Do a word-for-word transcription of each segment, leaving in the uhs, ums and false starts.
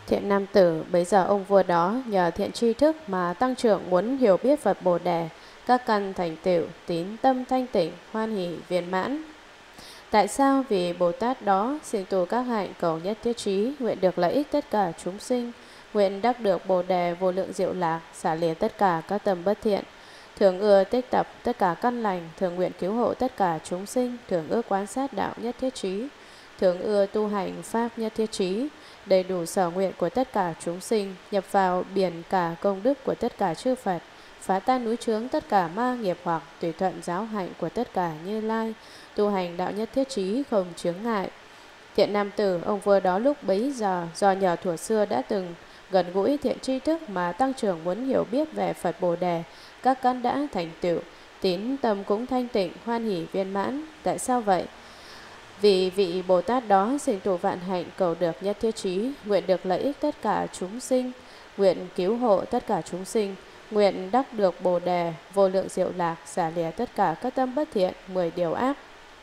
Thiện nam tử, bấy giờ ông vua đó nhờ thiện tri thức mà tăng trưởng muốn hiểu biết Phật Bồ Đề, các căn thành tựu, tín tâm thanh tịnh, hoan hỷ viên mãn. Tại sao? Vì Bồ Tát đó sinh tu các hạnh cầu nhất thiết trí, nguyện được lợi ích tất cả chúng sinh, nguyện đắc được Bồ Đề vô lượng diệu lạc, xả lìa tất cả các tâm bất thiện, thường ưa tích tập tất cả căn lành, thường nguyện cứu hộ tất cả chúng sinh, thường ưa quan sát đạo nhất thiết trí, thường ưa tu hành pháp nhất thiết trí, đầy đủ sở nguyện của tất cả chúng sinh, nhập vào biển cả công đức của tất cả chư Phật, phá tan núi chướng tất cả ma nghiệp hoặc, tùy thuận giáo hạnh của tất cả Như Lai, tu hành đạo nhất thiết trí không chướng ngại. Thiện nam tử, ông vua đó lúc bấy giờ do nhờ thuở xưa đã từng gần gũi thiện tri thức mà tăng trưởng muốn hiểu biết về Phật Bồ Đề, các căn đã thành tựu, tín tâm cũng thanh tịnh, hoan hỷ viên mãn. Tại sao vậy? Vì vị Bồ Tát đó sinh tụ vạn hạnh cầu được nhất thiết trí, nguyện được lợi ích tất cả chúng sinh, nguyện cứu hộ tất cả chúng sinh, nguyện đắc được Bồ Đề vô lượng diệu lạc, xả lìa tất cả các tâm bất thiện, mười điều ác,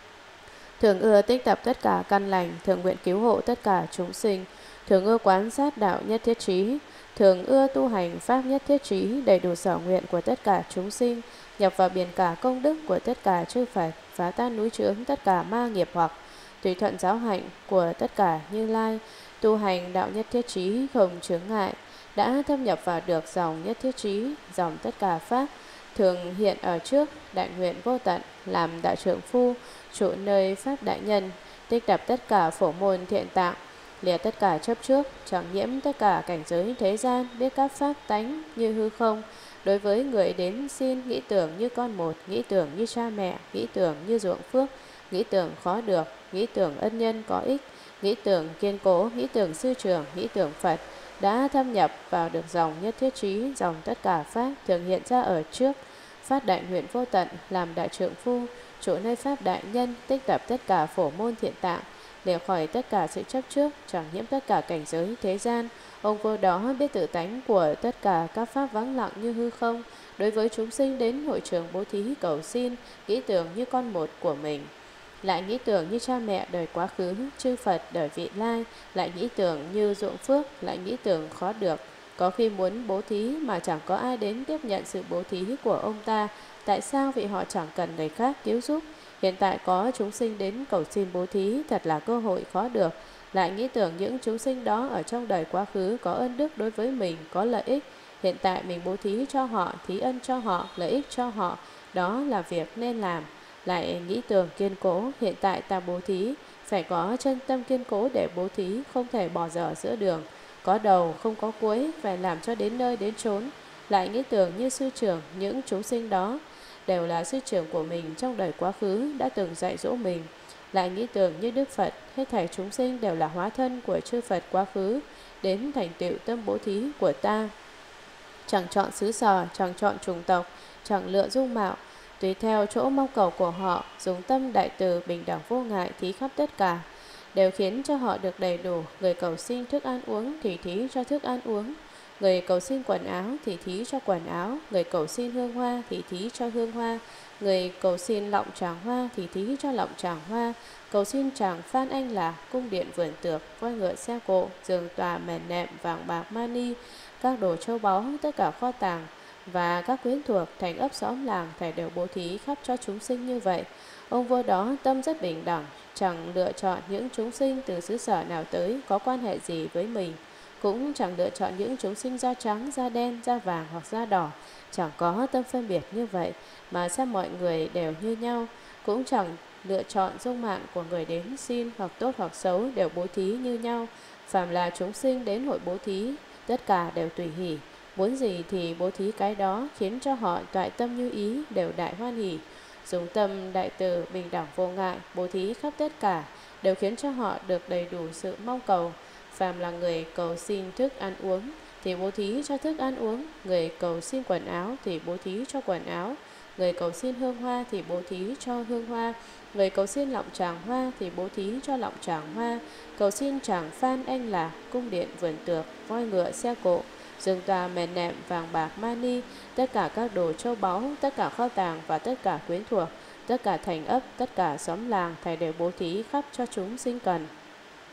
thường ưa tích tập tất cả căn lành, thường nguyện cứu hộ tất cả chúng sinh, thường ưa quán sát đạo nhất thiết trí, thường ưa tu hành pháp nhất thiết trí, đầy đủ sở nguyện của tất cả chúng sinh, nhập vào biển cả công đức của tất cả chư Phật, phá tan núi chướng tất cả ma nghiệp hoặc, tùy thuận giáo hạnh của tất cả Như Lai, tu hành đạo nhất thiết trí không chướng ngại, đã thâm nhập vào được dòng nhất thiết trí, dòng tất cả pháp, thường hiện ở trước đại nguyện vô tận, làm đại trượng phu, trụ nơi pháp đại nhân, tích tập tất cả phổ môn thiện tạng, lìa tất cả chấp trước, chẳng nhiễm tất cả cảnh giới thế gian, biết các pháp tánh như hư không. Đối với người đến xin, nghĩ tưởng như con một, nghĩ tưởng như cha mẹ, nghĩ tưởng như ruộng phước, nghĩ tưởng khó được, nghĩ tưởng ân nhân có ích, nghĩ tưởng kiên cố, nghĩ tưởng sư trưởng, nghĩ tưởng Phật, đã thâm nhập vào được dòng nhất thiết trí, dòng tất cả pháp, thường hiện ra ở trước phát đại nguyện vô tận, làm đại trượng phu, trụ nơi pháp đại nhân, tích tập tất cả phổ môn thiện tạng, để khỏi tất cả sự chấp trước, chẳng nhiễm tất cả cảnh giới thế gian. Ông vua đó biết tự tánh của tất cả các pháp vắng lặng như hư không. Đối với chúng sinh đến hội trường bố thí cầu xin, nghĩ tưởng như con một của mình, lại nghĩ tưởng như cha mẹ đời quá khứ, chư Phật đời vị lai, lại nghĩ tưởng như ruộng phước, lại nghĩ tưởng khó được. Có khi muốn bố thí mà chẳng có ai đến tiếp nhận sự bố thí của ông ta. Tại sao? Vì họ chẳng cần người khác cứu giúp. Hiện tại có chúng sinh đến cầu xin bố thí, thật là cơ hội khó được. Lại nghĩ tưởng những chúng sinh đó ở trong đời quá khứ có ơn đức đối với mình, có lợi ích. Hiện tại mình bố thí cho họ, thí ân cho họ, lợi ích cho họ, đó là việc nên làm. Lại nghĩ tưởng kiên cố, hiện tại ta bố thí, phải có chân tâm kiên cố để bố thí, không thể bỏ dở giữa đường. Có đầu không có cuối, phải làm cho đến nơi đến chốn. Lại nghĩ tưởng như sư trưởng, những chúng sinh đó đều là sư trưởng của mình trong đời quá khứ đã từng dạy dỗ mình. Lại nghĩ tưởng như Đức Phật, hết thảy chúng sinh đều là hóa thân của chư Phật quá khứ, đến thành tựu tâm bố thí của ta. Chẳng chọn xứ sở, chẳng chọn chủng tộc, chẳng lựa dung mạo, tùy theo chỗ mong cầu của họ, dùng tâm đại từ bình đẳng vô ngại thí khắp tất cả, đều khiến cho họ được đầy đủ. Người cầu xin thức ăn uống thì thí cho thức ăn uống, người cầu xin quần áo thì thí cho quần áo, người cầu xin hương hoa thì thí cho hương hoa, người cầu xin lọng tràng hoa thì thí cho lọng tràng hoa, cầu xin tràng phan anh lạc, cung điện vườn tược, voi ngựa xe cộ, giường tòa mền nệm vàng bạc mani, các đồ châu báu, tất cả kho tàng và các quyến thuộc, thành ấp xóm làng, thầy đều bố thí khắp cho chúng sinh như vậy. Ông vua đó tâm rất bình đẳng, chẳng lựa chọn những chúng sinh từ xứ sở nào tới có quan hệ gì với mình, cũng chẳng lựa chọn những chúng sinh da trắng, da đen, da vàng hoặc da đỏ, chẳng có tâm phân biệt như vậy, mà xem mọi người đều như nhau, cũng chẳng lựa chọn dung mạo của người đến xin, hoặc tốt hoặc xấu, đều bố thí như nhau. Phàm là chúng sinh đến hội bố thí, tất cả đều tùy hỷ, muốn gì thì bố thí cái đó, khiến cho họ toại tâm như ý, đều đại hoan hỷ. Dùng tâm đại từ bình đẳng vô ngại, bố thí khắp tất cả, đều khiến cho họ được đầy đủ sự mong cầu. Phàm là người cầu xin thức ăn uống thì bố thí cho thức ăn uống, người cầu xin quần áo thì bố thí cho quần áo, người cầu xin hương hoa thì bố thí cho hương hoa, người cầu xin lọng tràng hoa thì bố thí cho lọng tràng hoa, cầu xin tràng phan anh lạc, cung điện vườn tược, voi ngựa xe cộ, giường tòa mền nệm vàng bạc mani, tất cả các đồ châu báu, tất cả kho tàng và tất cả quyến thuộc, tất cả thành ấp, tất cả xóm làng, thầy đều bố thí khắp cho chúng sinh cần.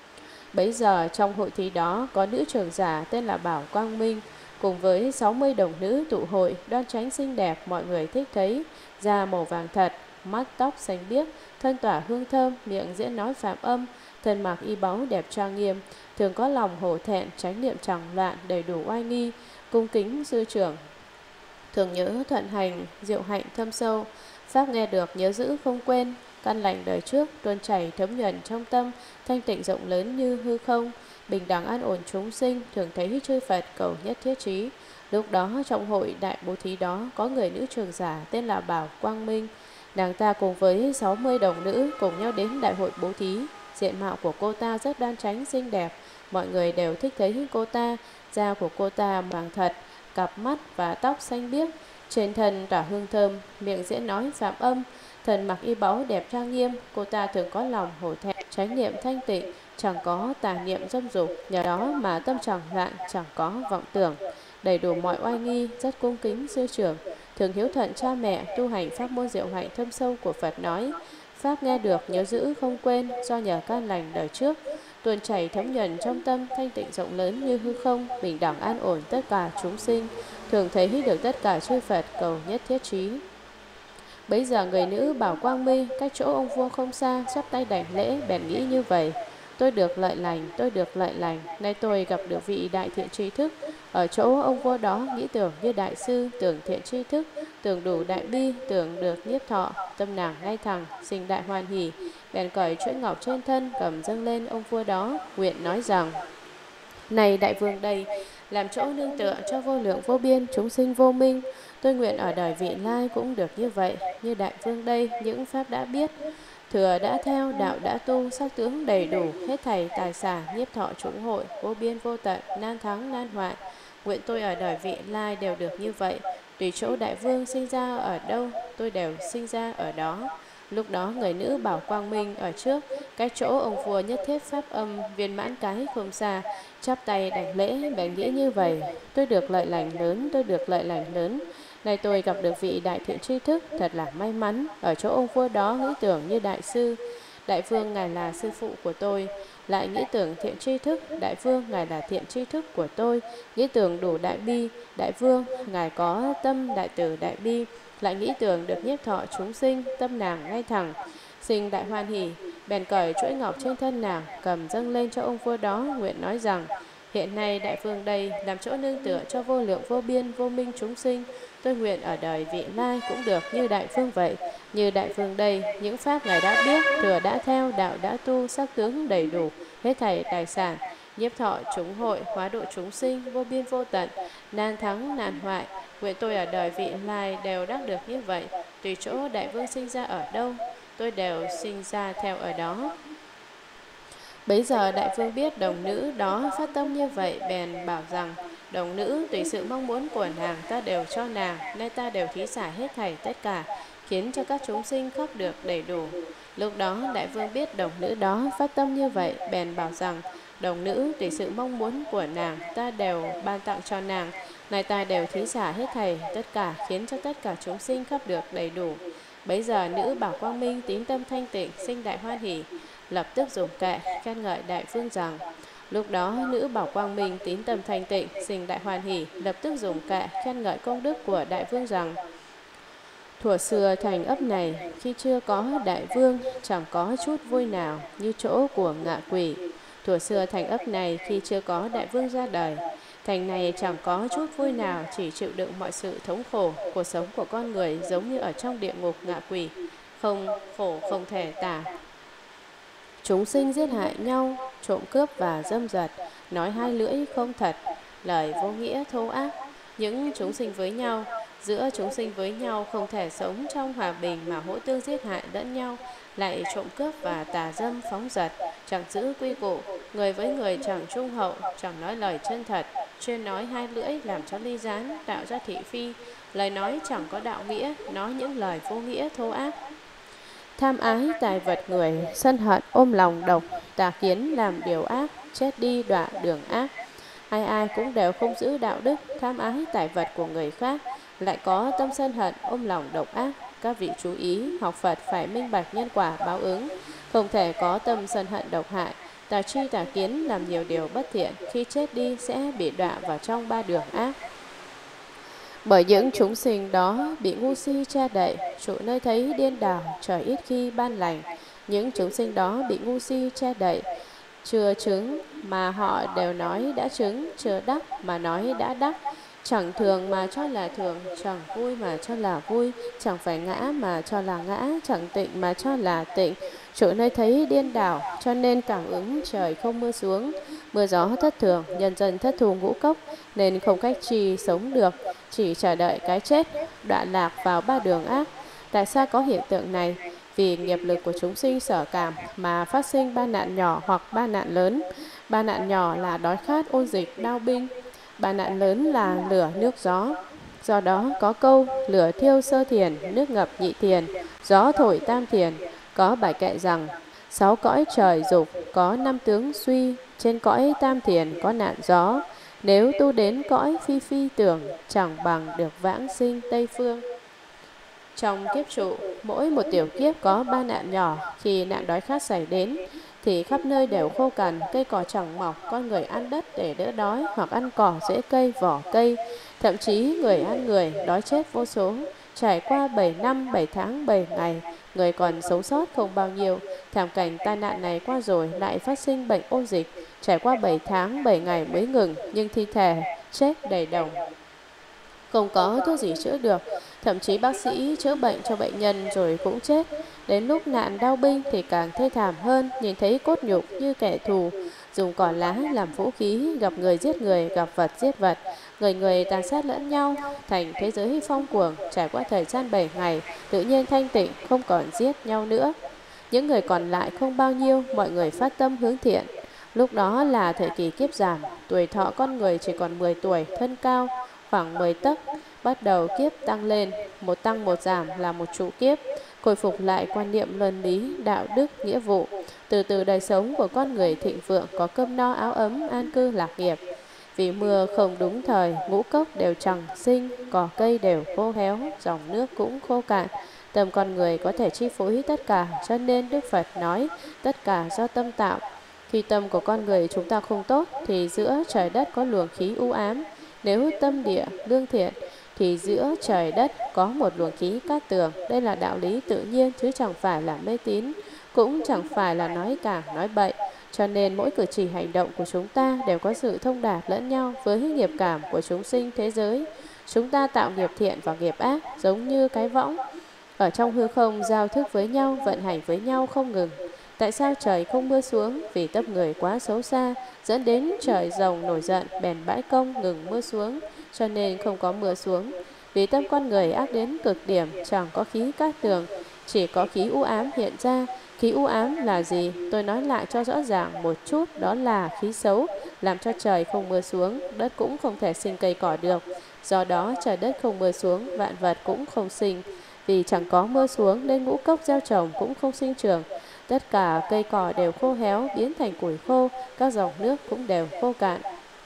Bấy giờ trong hội thí đó có nữ trưởng giả tên là Bảo Quang Minh, cùng với sáu mươi đồng nữ tụ hội, đoan chánh xinh đẹp, mọi người thích thấy, da màu vàng thật, mắt tóc xanh biếc, thân tỏa hương thơm, miệng diễn nói phạm âm, thân mặc y báu đẹp trang nghiêm, thường có lòng hổ thẹn, chánh niệm chẳng loạn, đầy đủ oai nghi, cung kính sư trưởng, thường nhớ thuận hành, diệu hạnh thâm sâu, pháp nghe được nhớ giữ không quên, căn lành đời trước tuôn chảy thấm nhuần trong tâm, thanh tịnh rộng lớn như hư không, bình đẳng an ổn chúng sinh, thường thấy chư Phật cầu nhất thiết trí. Lúc đó trong hội đại bố thí đó có người nữ trưởng giả tên là Bảo Quang Minh. Nàng ta cùng với sáu mươi đồng nữ cùng nhau đến đại hội bố thí. Diện mạo của cô ta rất đoan chánh xinh đẹp, mọi người đều thích thấy cô ta. Da của cô ta vàng thật, cặp mắt và tóc xanh biếc, trên thân tỏa hương thơm, miệng diễn nói phạm âm, thần mặc y báu đẹp trang nghiêm. Cô ta thường có lòng hổ thẹn, chánh niệm thanh tịnh, chẳng có tà niệm dâm dục, nhờ đó mà tâm chẳng loạn, chẳng có vọng tưởng, đầy đủ mọi oai nghi, rất cung kính sư trưởng, thường hiếu thuận cha mẹ, tu hành pháp môn diệu hạnh thâm sâu của Phật nói. Pháp nghe được nhớ giữ không quên, do nhờ căn lành đời trước tuôn chảy thấm nhuần trong tâm, thanh tịnh rộng lớn như hư không, bình đẳng an ổn tất cả chúng sinh, thường thấy được tất cả chư Phật cầu nhất thiết trí. Bấy giờ người nữ Bảo Quang Minh cách chỗ ông vua không xa, chắp tay đảnh lễ, bèn nghĩ như vậy: tôi được lợi lành, tôi được lợi lành, nay tôi gặp được vị đại thiện tri thức. Ở chỗ ông vua đó nghĩ tưởng như đại sư, tưởng thiện tri thức, tưởng đủ đại bi, tưởng được nhiếp thọ, tâm nàng ngay thẳng, sinh đại hoan hỷ, bèn cởi chuỗi ngọc trên thân, cầm dâng lên ông vua đó, nguyện nói rằng: này đại vương đây, làm chỗ nương tựa cho vô lượng vô biên chúng sinh vô minh, tôi nguyện ở đời vị lai cũng được như vậy. Như đại vương đây, những pháp đã biết, thừa đã theo, đạo đã tu, sắc tướng đầy đủ, hết thảy tài sản, nhiếp thọ chúng hội, vô biên vô tận, nan thắng nan hoại. Nguyện tôi ở đời vị lai đều được như vậy. Tùy chỗ đại vương sinh ra ở đâu, tôi đều sinh ra ở đó. Lúc đó người nữ Bảo Quang Minh ở trước, cách chỗ ông vua nhất thiết pháp âm viên mãn cái không xa, chắp tay đảnh lễ, bèn nghĩ như vậy: tôi được lợi lành lớn, tôi được lợi lành lớn. Này tôi gặp được vị đại thiện tri thức, thật là may mắn. Ở chỗ ông vua đó nghĩ tưởng như đại sư, đại vương ngài là sư phụ của tôi. Lại nghĩ tưởng thiện tri thức, đại vương ngài là thiện tri thức của tôi. Nghĩ tưởng đủ đại bi, đại vương ngài có tâm đại từ đại bi. Lại nghĩ tưởng được nhiếp thọ chúng sinh, tâm nàng ngay thẳng, sinh đại hoan hỷ, bèn cởi chuỗi ngọc trên thân nàng, cầm dâng lên cho ông vua đó, nguyện nói rằng: hiện nay đại vương đây làm chỗ nương tựa cho vô lượng vô biên vô minh chúng sinh, tôi nguyện ở đời vị lai cũng được như đại vương vậy. Như đại vương đây, những pháp ngài đã biết, thừa đã theo, đạo đã tu, sắc tướng đầy đủ, hết thảy tài sản, nhiếp thọ chúng hội, hóa độ chúng sinh, vô biên vô tận, nan thắng nan hoại. Nguyện tôi ở đời vị lai đều đắc được như vậy. Tùy chỗ đại vương sinh ra ở đâu, tôi đều sinh ra theo ở đó. Bấy giờ đại vương biết đồng nữ đó phát tâm như vậy, bèn bảo rằng: đồng nữ tùy sự mong muốn của nàng ta đều cho nàng, nay ta đều thí xả hết thảy tất cả, khiến cho các chúng sinh khóc được đầy đủ. Lúc đó đại vương biết đồng nữ đó phát tâm như vậy, bèn bảo rằng: đồng nữ tùy sự mong muốn của nàng ta đều ban tặng cho nàng, nay ta đều thí xả hết thảy tất cả, khiến cho tất cả chúng sinh khóc được đầy đủ. Bấy giờ nữ Bảo Quang Minh tín tâm thanh tịnh, sinh đại hoan hỷ, lập tức dùng kệ khen ngợi đại vương rằng: lúc đó nữ Bảo Quang Minh tín tâm thanh tịnh, sinh đại hoan hỷ, lập tức dùng kệ khen ngợi công đức của đại vương rằng: thuở xưa thành ấp này, khi chưa có đại vương, chẳng có chút vui nào như chỗ của ngạ quỷ. Thuở xưa thành ấp này, khi chưa có đại vương ra đời, thành này chẳng có chút vui nào, chỉ chịu đựng mọi sự thống khổ. Cuộc sống của con người giống như ở trong địa ngục ngạ quỷ, không khổ không thể tả. Chúng sinh giết hại nhau, trộm cướp và dâm dật, nói hai lưỡi không thật, lời vô nghĩa thô ác. Những chúng sinh với nhau, giữa chúng sinh với nhau không thể sống trong hòa bình mà hỗ tương giết hại lẫn nhau, lại trộm cướp và tà dâm phóng dật, chẳng giữ quy củ, người với người chẳng trung hậu, chẳng nói lời chân thật, chuyên nói hai lưỡi làm cho ly gián, tạo ra thị phi, lời nói chẳng có đạo nghĩa, nói những lời vô nghĩa thô ác. Tham ái tài vật người, sân hận ôm lòng độc, tà kiến làm điều ác, chết đi đọa đường ác. Ai ai cũng đều không giữ đạo đức, tham ái tài vật của người khác, lại có tâm sân hận ôm lòng độc ác. Các vị chú ý, học Phật phải minh bạch nhân quả báo ứng, không thể có tâm sân hận độc hại. Tà tri tà kiến làm nhiều điều bất thiện, khi chết đi sẽ bị đọa vào trong ba đường ác. Bởi những chúng sinh đó bị ngu si che đậy, trụ nơi thấy điên đảo, trời ít khi ban lành. Những chúng sinh đó bị ngu si che đậy, chưa chứng mà họ đều nói đã chứng, chưa đắc mà nói đã đắc. Chẳng thường mà cho là thường, chẳng vui mà cho là vui, chẳng phải ngã mà cho là ngã, chẳng tịnh mà cho là tịnh. Chỗ nơi thấy điên đảo, cho nên cảm ứng trời không mưa xuống. Mưa gió thất thường, nhân dân thất thù ngũ cốc, nên không cách chi sống được, chỉ chờ đợi cái chết, đoạn lạc vào ba đường ác. Tại sao có hiện tượng này? Vì nghiệp lực của chúng sinh sở cảm mà phát sinh ba nạn nhỏ hoặc ba nạn lớn. Ba nạn nhỏ là đói khát, ôn dịch, đau binh. Ba nạn lớn là lửa, nước, gió. Do đó có câu lửa thiêu sơ thiền, nước ngập nhị thiền, gió thổi tam thiền. Có bài kệ rằng sáu cõi trời dục có năm tướng suy, trên cõi tam thiền có nạn gió. Nếu tu đến cõi phi phi tưởng, chẳng bằng được vãng sinh Tây Phương. Trong kiếp trụ, mỗi một tiểu kiếp có ba nạn nhỏ. Khi nạn đói khát xảy đến thì khắp nơi đều khô cằn, cây cỏ chẳng mọc, con người ăn đất để đỡ đói, hoặc ăn cỏ, rễ cây, vỏ cây. Thậm chí người ăn người, đói chết vô số. Trải qua bảy năm, bảy tháng, bảy ngày, người còn sống sót không bao nhiêu. Thảm cảnh tai nạn này qua rồi lại phát sinh bệnh ôn dịch. Trải qua bảy tháng, bảy ngày mới ngừng, nhưng thi thể chết đầy đồng. Không có thuốc gì chữa được. Thậm chí bác sĩ chữa bệnh cho bệnh nhân rồi cũng chết. Đến lúc nạn đau binh thì càng thê thảm hơn, nhìn thấy cốt nhục như kẻ thù, dùng cỏ lá làm vũ khí, gặp người giết người, gặp vật giết vật, người người tàn sát lẫn nhau, thành thế giới phong cuồng. Trải qua thời gian bảy ngày, tự nhiên thanh tịnh, không còn giết nhau nữa. Những người còn lại không bao nhiêu, mọi người phát tâm hướng thiện. Lúc đó là thời kỳ kiếp giảm, tuổi thọ con người chỉ còn mười tuổi, thân cao khoảng mười tấc. Bắt đầu kiếp tăng lên, một tăng một giảm là một trụ kiếp, khôi phục lại quan niệm luân lý, đạo đức, nghĩa vụ. Từ từ đời sống của con người thịnh vượng, có cơm no áo ấm, an cư lạc nghiệp. Vì mưa không đúng thời, ngũ cốc đều chẳng sinh, cỏ cây đều khô héo, dòng nước cũng khô cạn. Tâm con người có thể chi phối tất cả, cho nên Đức Phật nói tất cả do tâm tạo. Khi tâm của con người chúng ta không tốt thì giữa trời đất có luồng khí u ám. Nếu tâm địa lương thiện thì giữa trời đất có một luồng khí cát tường. Đây là đạo lý tự nhiên chứ chẳng phải là mê tín, cũng chẳng phải là nói cảng nói bậy. Cho nên mỗi cử chỉ hành động của chúng ta đều có sự thông đạt lẫn nhau với nghiệp cảm của chúng sinh thế giới. Chúng ta tạo nghiệp thiện và nghiệp ác giống như cái võng ở trong hư không, giao thức với nhau, vận hành với nhau không ngừng. Tại sao trời không mưa xuống? Vì tâm người quá xấu xa, dẫn đến trời rồng nổi giận, bèn bãi công ngừng mưa xuống, cho nên không có mưa xuống. Vì tâm con người ác đến cực điểm, chẳng có khí cát tường, chỉ có khí u ám hiện ra. Khí u ám là gì? Tôi nói lại cho rõ ràng một chút, đó là khí xấu, làm cho trời không mưa xuống, đất cũng không thể sinh cây cỏ được. Do đó trời đất không mưa xuống, vạn vật cũng không sinh. Vì chẳng có mưa xuống nên ngũ cốc gieo trồng cũng không sinh trưởng. Tất cả cây cỏ đều khô héo, biến thành củi khô, các dòng nước cũng đều khô cạn.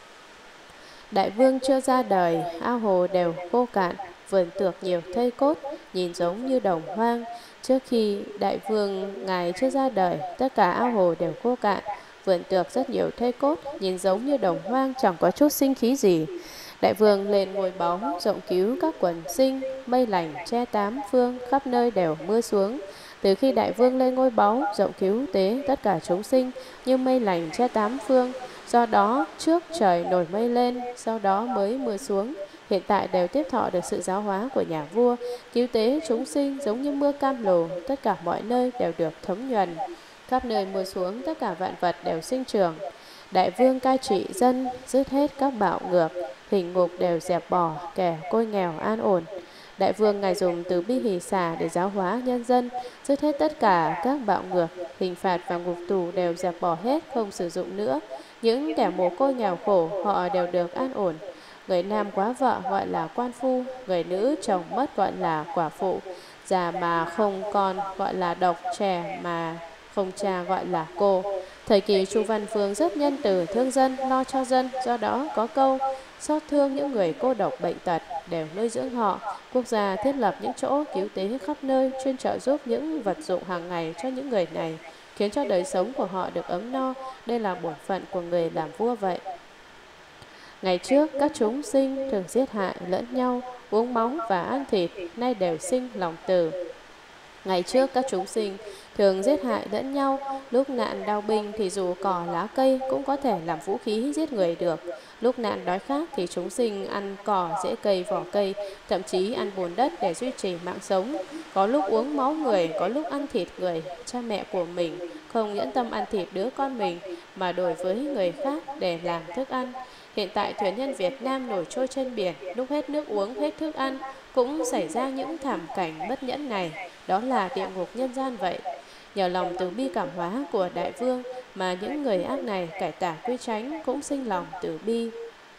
Đại vương chưa ra đời, ao hồ đều khô cạn, vườn tược nhiều thây cốt, nhìn giống như đồng hoang. Trước khi đại vương ngài chưa ra đời, tất cả ao hồ đều khô cạn, vườn tược rất nhiều thây cốt, nhìn giống như đồng hoang, chẳng có chút sinh khí gì. Đại vương lên ngôi báu, rộng cứu các quần sinh, mây lành che tám phương, khắp nơi đều mưa xuống. Từ khi đại vương lên ngôi báu, rộng cứu tế tất cả chúng sinh như mây lành che tám phương. Do đó trước trời nổi mây lên, sau đó mới mưa xuống. Hiện tại đều tiếp thọ được sự giáo hóa của nhà vua, cứu tế chúng sinh giống như mưa cam lồ, tất cả mọi nơi đều được thấm nhuần. Khắp nơi mưa xuống, tất cả vạn vật đều sinh trưởng. Đại vương cai trị dân, dứt hết các bạo ngược, hình ngục đều dẹp bỏ, kẻ côi nghèo an ổn. Đại vương ngài dùng từ bi hỷ xả để giáo hóa nhân dân, dứt hết tất cả các bạo ngược, hình phạt và ngục tù đều dẹp bỏ hết, không sử dụng nữa. Những kẻ mồ côi nghèo khổ họ đều được an ổn. Người nam quá vợ gọi là quan phu, người nữ chồng mất gọi là quả phụ, già mà không con gọi là độc, trẻ mà không cha gọi là cô. Thời kỳ Chu Văn Vương rất nhân từ, thương dân, lo cho dân. Do đó có câu xót thương những người cô độc bệnh tật, đều nuôi dưỡng họ. Quốc gia thiết lập những chỗ cứu tế khắp nơi, chuyên trợ giúp những vật dụng hàng ngày cho những người này. khiến cho đời sống của họ được ấm no. Đây là bổn phận của người làm vua vậy. Ngày trước, các chúng sinh thường giết hại lẫn nhau, uống máu và ăn thịt, nay đều sinh lòng từ. Ngày trước, các chúng sinh thường giết hại lẫn nhau, lúc nạn đao binh thì dù cỏ lá cây cũng có thể làm vũ khí giết người được. Lúc nạn đói khát thì chúng sinh ăn cỏ, rễ cây, vỏ cây, thậm chí ăn bùn đất để duy trì mạng sống. Có lúc uống máu người, có lúc ăn thịt người. Cha mẹ của mình không nhẫn tâm ăn thịt đứa con mình mà đổi với người khác để làm thức ăn. Hiện tại thuyền nhân Việt Nam nổi trôi trên biển, lúc hết nước uống, hết thức ăn, cũng xảy ra những thảm cảnh bất nhẫn này. Đó là địa ngục nhân gian vậy. Nhờ lòng từ bi cảm hóa của Đại Vương mà những người ác này cải tà quy chánh cũng sinh lòng từ bi.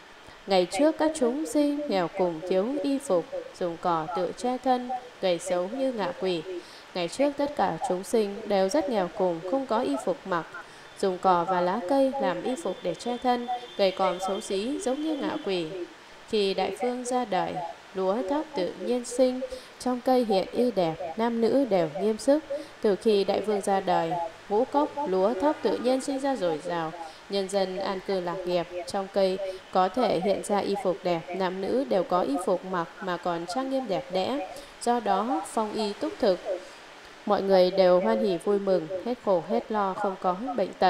Ngày trước các chúng sinh nghèo cùng thiếu y phục, dùng cỏ tự che thân, gầy xấu như ngạ quỷ. Ngày trước tất cả chúng sinh đều rất nghèo cùng, không có y phục mặc, dùng cỏ và lá cây làm y phục để che thân, gầy còm xấu xí giống như ngạ quỷ. Khi Đại Vương ra đời, lúa thóc tự nhiên sinh, trong cây hiện y đẹp, nam nữ đều nghiêm sức. Từ khi Đại Vương ra đời, ngũ cốc, lúa thóc tự nhiên sinh ra dồi dào, nhân dân an cư lạc nghiệp. Trong cây có thể hiện ra y phục đẹp, nam nữ đều có y phục mặc mà còn trang nghiêm đẹp đẽ. Do đó phong y túc thực, mọi người đều hoan hỉ vui mừng, hết khổ hết lo, không có bệnh tật.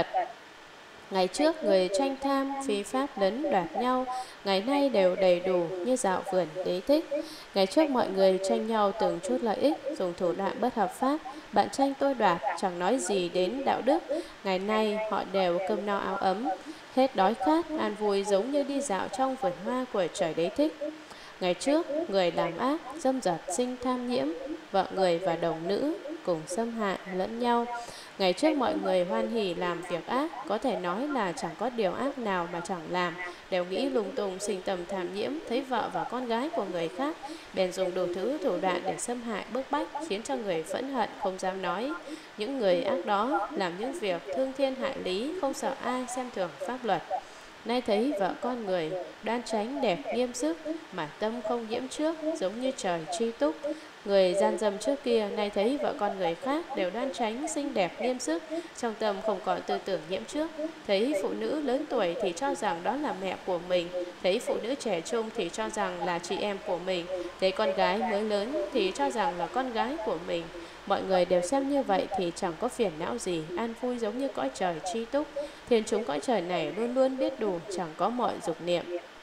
Ngày trước người tranh tham, phi pháp lấn đoạt nhau, ngày nay đều đầy đủ như dạo vườn Đế Thích. Ngày trước mọi người tranh nhau từng chút lợi ích, dùng thủ đoạn bất hợp pháp, bạn tranh tôi đoạt, chẳng nói gì đến đạo đức. Ngày nay họ đều cơm no áo ấm, hết đói khát, an vui giống như đi dạo trong vườn hoa của trời Đế Thích. Ngày trước, người làm ác, dâm dật sinh tham nhiễm, vợ người và đồng nữ cùng xâm hại lẫn nhau. Ngày trước mọi người hoan hỉ làm việc ác, có thể nói là chẳng có điều ác nào mà chẳng làm, đều nghĩ lung tung sinh tầm tham nhiễm, thấy vợ và con gái của người khác, bèn dùng đủ thứ thủ đoạn để xâm hại bức bách, khiến cho người phẫn hận không dám nói. Những người ác đó làm những việc thương thiên hại lý, không sợ ai xem thường pháp luật. Nay thấy vợ con người đoan chánh đẹp nghiêm sức mà tâm không nhiễm trước, giống như trời tri túc. Người gian dâm trước kia nay thấy vợ con người khác đều đoan chánh xinh đẹp nghiêm sức, trong tâm không còn tư tưởng nhiễm trước. Thấy phụ nữ lớn tuổi thì cho rằng đó là mẹ của mình, thấy phụ nữ trẻ trung thì cho rằng là chị em của mình, thấy con gái mới lớn thì cho rằng là con gái của mình. Mọi người đều xem như vậy thì chẳng có phiền não gì, an vui giống như cõi trời tri túc. Thiên chúng cõi trời này luôn luôn biết đủ, chẳng có mọi dục niệm.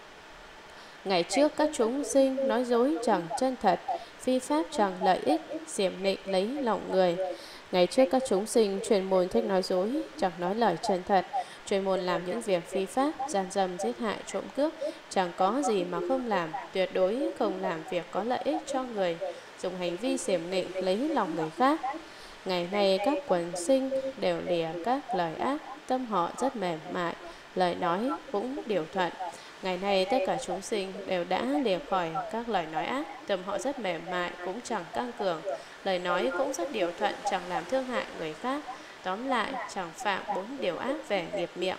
Ngày trước các chúng sinh nói dối chẳng chân thật, phi pháp chẳng lợi ích, xiểm nịnh lấy lòng người. Ngày trước các chúng sinh truyền môn thích nói dối, chẳng nói lời chân thật, truyền môn làm những việc phi pháp, gian dâm, giết hại, trộm cướp, chẳng có gì mà không làm, tuyệt đối không làm việc có lợi ích cho người, dùng hành vi xiểm nịnh lấy lòng người khác. Ngày nay các quần sinh đều lìa các lời ác, tâm họ rất mềm mại, lời nói cũng điều thuận. Ngày nay tất cả chúng sinh đều đã lìa khỏi các lời nói ác, tâm họ rất mềm mại, cũng chẳng căng cường, lời nói cũng rất điều thuận, chẳng làm thương hại người khác. Tóm lại, chẳng phạm bốn điều ác về nghiệp miệng.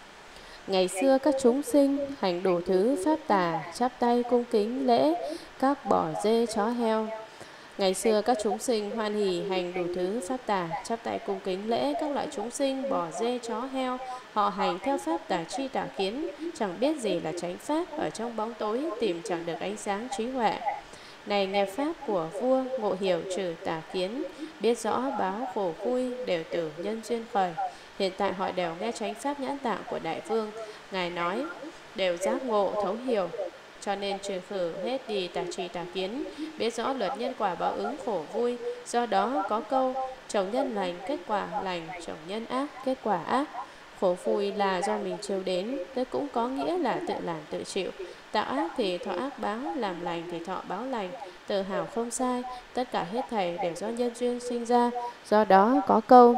Ngày xưa các chúng sinh hành đủ thứ pháp tà, chắp tay cung kính lễ các bò dê chó heo. Ngày xưa các chúng sinh hoan hỉ hành đủ thứ pháp tà, chắp tay cung kính lễ các loại chúng sinh, bò dê, chó, heo. Họ hành theo pháp tà tri tà kiến, chẳng biết gì là chánh pháp, ở trong bóng tối tìm chẳng được ánh sáng trí huệ. Này nghe pháp của vua, ngộ hiểu trừ tà kiến, biết rõ báo khổ vui đều từ nhân duyên khởi. Hiện tại họ đều nghe chánh pháp nhãn tạng của Đại Vương, Ngài nói đều giác ngộ thấu hiểu, cho nên trừ khử hết đi tà trì tà kiến, biết rõ luật nhân quả báo ứng khổ vui. Do đó có câu trồng nhân lành kết quả lành, trồng nhân ác kết quả ác. Khổ vui là do mình chiêu đến, thế cũng có nghĩa là tự làm tự chịu. Tạo ác thì thọ ác báo, làm lành thì thọ báo lành. Tự hào không sai, tất cả hết thảy đều do nhân duyên sinh ra. Do đó có câu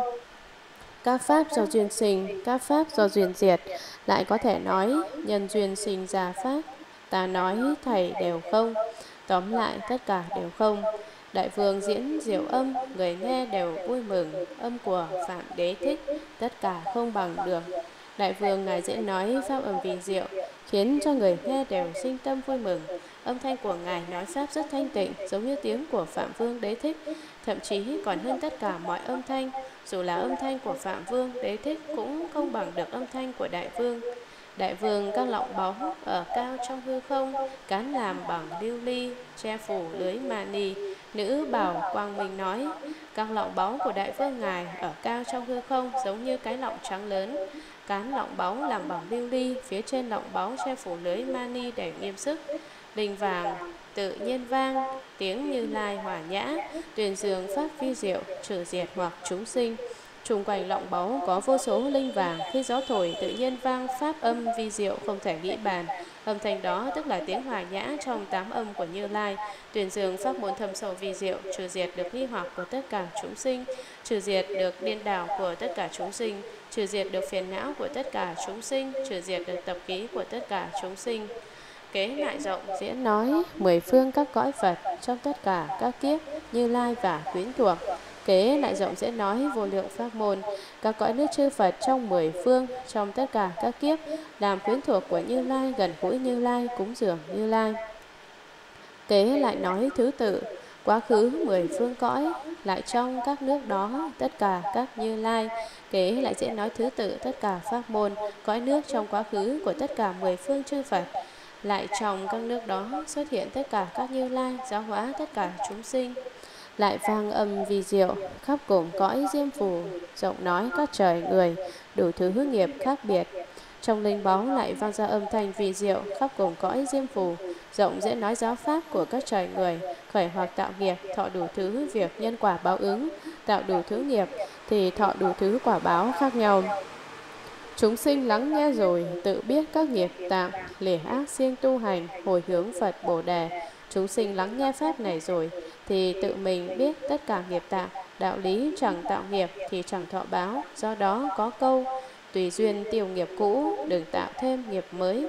các pháp do duyên sinh, các pháp do duyên diệt. Lại có thể nói nhân duyên sinh ra pháp, ta nói thầy đều không. Tóm lại tất cả đều không. Đại Vương diễn diệu âm, người nghe đều vui mừng. Âm của Phạm Đế Thích, tất cả không bằng được. Đại Vương Ngài diễn nói pháp âm vi diệu, khiến cho người nghe đều sinh tâm vui mừng. Âm thanh của Ngài nói pháp rất thanh tịnh, giống như tiếng của Phạm Vương Đế Thích, thậm chí còn hơn tất cả mọi âm thanh. Dù là âm thanh của Phạm Vương Đế Thích cũng không bằng được âm thanh của Đại Vương. Đại Vương các lọng bóng ở cao trong hư không, cán làm bằng lưu ly, che phủ lưới mani. Nữ Bảo Quang Minh nói, các lọng bóng của Đại Vương ngài ở cao trong hư không giống như cái lọng trắng lớn. Cán lọng bóng làm bằng lưu ly, phía trên lọng bóng che phủ lưới mani để nghiêm sức. Đình vàng tự nhiên vang, tiếng Như Lai hòa nhã, tuyên dương pháp vi diệu, trừ diệt hoặc chúng sinh. Xung quanh lọng báu có vô số linh vàng, khi gió thổi tự nhiên vang pháp âm vi diệu không thể nghĩ bàn. Âm thanh đó tức là tiếng hòa nhã trong tám âm của Như Lai, tuyên dương pháp môn thâm sâu vi diệu, trừ diệt được nghi hoặc của tất cả chúng sinh, trừ diệt được điên đảo của tất cả chúng sinh, trừ diệt được phiền não của tất cả chúng sinh, trừ diệt được tập khí của tất cả chúng sinh. Kế lại rộng diễn nói mười phương các cõi Phật trong tất cả các kiếp, Như Lai và quyến thuộc. Kế lại rộng diễn nói vô lượng pháp môn, các cõi nước chư Phật trong mười phương, trong tất cả các kiếp, làm quyến thuộc của Như Lai, gần gũi Như Lai, cúng dường Như Lai. Kế lại nói thứ tự, quá khứ mười phương cõi, lại trong các nước đó, tất cả các Như Lai. Kế lại diễn nói thứ tự tất cả pháp môn, cõi nước trong quá khứ của tất cả mười phương chư Phật. Lại trong các nước đó xuất hiện tất cả các Như Lai, giáo hóa tất cả chúng sinh. Lại vang âm vi diệu, khắp cùng cõi diêm phù, rộng nói các trời người, đủ thứ hướng nghiệp khác biệt. Trong linh báu lại vang ra âm thanh vi diệu, khắp cùng cõi diêm phù, rộng dễ nói giáo pháp của các trời người, khởi hoặc tạo nghiệp, thọ đủ thứ việc nhân quả báo ứng, tạo đủ thứ nghiệp thì thọ đủ thứ quả báo khác nhau. Chúng sinh lắng nghe rồi, tự biết các nghiệp tạng, lìa ác siêng tu hành, hồi hướng Phật Bồ Đề. Chúng sinh lắng nghe pháp này rồi, thì tự mình biết tất cả nghiệp tạng, đạo lý chẳng tạo nghiệp thì chẳng thọ báo. Do đó có câu, tùy duyên tiêu nghiệp cũ, đừng tạo thêm nghiệp mới.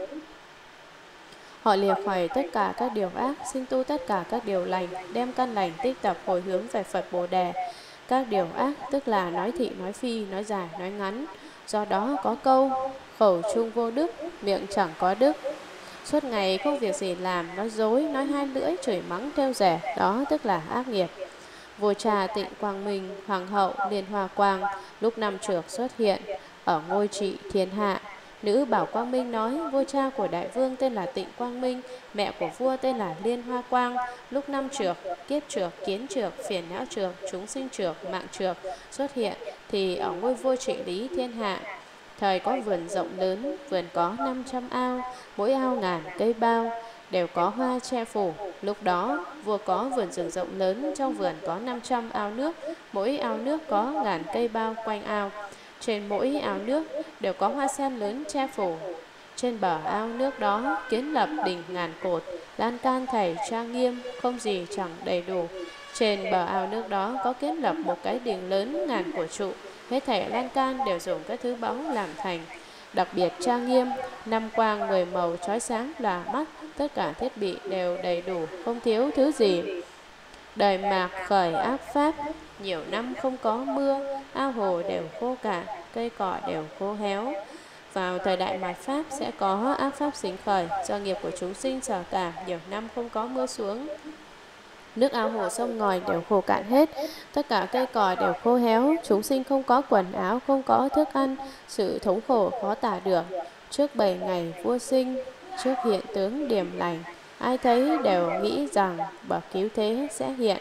Họ lìa khỏi tất cả các điều ác, sinh tu tất cả các điều lành, đem căn lành tích tập hồi hướng về Phật Bồ Đề. Các điều ác tức là nói thị, nói phi, nói dài, nói ngắn. Do đó có câu, khẩu trung vô đức, miệng chẳng có đức. Suốt ngày không việc gì làm, nói dối, nói hai lưỡi, chửi mắng, trêu rẻ, đó tức là ác nghiệp. Vua cha Tịnh Quang Minh, Hoàng hậu Liên Hoa Quang, lúc năm trược xuất hiện, ở ngôi trị thiên hạ. Nữ Bảo Quang Minh nói, vua cha của Đại Vương tên là Tịnh Quang Minh, mẹ của vua tên là Liên Hoa Quang. Lúc năm trược, kiếp trược, kiến trược, phiền não trược, chúng sinh trược, mạng trược xuất hiện, thì ở ngôi vua trị lý thiên hạ. Thời có vườn rộng lớn, vườn có năm trăm ao, mỗi ao ngàn cây bao, đều có hoa che phủ. Lúc đó, vua có vườn rừng rộng lớn, trong vườn có năm trăm ao nước, mỗi ao nước có ngàn cây bao quanh ao. Trên mỗi ao nước đều có hoa sen lớn che phủ. Trên bờ ao nước đó kiến lập đỉnh ngàn cột, lan can thầy trang nghiêm, không gì chẳng đầy đủ. Trên bờ ao nước đó có kiến lập một cái đình lớn ngàn của trụ, hết thảy lan can đều dùng các thứ báu làm thành, đặc biệt trang nghiêm, năm quang mười màu chói sáng là mắt, tất cả thiết bị đều đầy đủ, không thiếu thứ gì. Đời mạc khởi ác pháp, nhiều năm không có mưa, ao hồ đều khô cạn, cây cỏ đều khô héo. Vào thời đại mạt pháp sẽ có ác pháp sinh khởi, do nghiệp của chúng sinh sở cảm, nhiều năm không có mưa xuống. Nước ao hồ sông ngòi đều khô cạn hết, tất cả cây cỏ đều khô héo, chúng sinh không có quần áo, không có thức ăn, sự thống khổ khó tả được. Trước bảy ngày vua sinh, trước hiện tướng điềm lành, ai thấy đều nghĩ rằng bậc cứu thế sẽ hiện.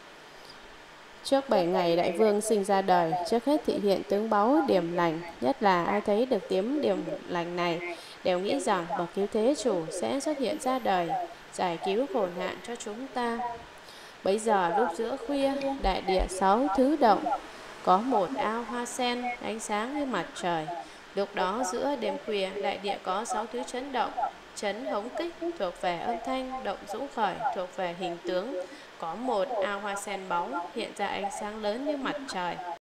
Trước bảy ngày Đại Vương sinh ra đời, trước hết thị hiện tướng báu điềm lành, nhất là ai thấy được tiếng điềm lành này, đều nghĩ rằng bậc cứu thế chủ sẽ xuất hiện ra đời, giải cứu khổ nạn cho chúng ta. Bấy giờ lúc giữa khuya, đại địa sáu thứ động, có một ao hoa sen ánh sáng như mặt trời. Lúc đó giữa đêm khuya, đại địa có sáu thứ chấn động. Chấn hống kích thuộc về âm thanh, động dũng khởi thuộc về hình tướng. Có một ao hoa sen bóng hiện ra ánh sáng lớn như mặt trời.